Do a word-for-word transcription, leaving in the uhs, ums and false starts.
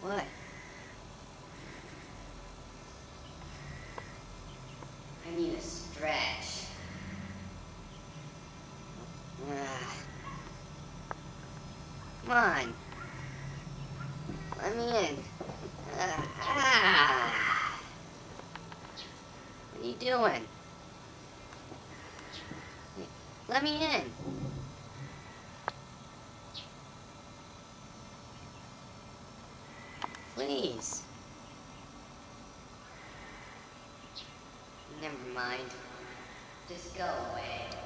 What? I need a stretch. Ah. Come on. Let me in. Ah. Ah. What are you doing? Let me in. Please. Never mind. Just go away.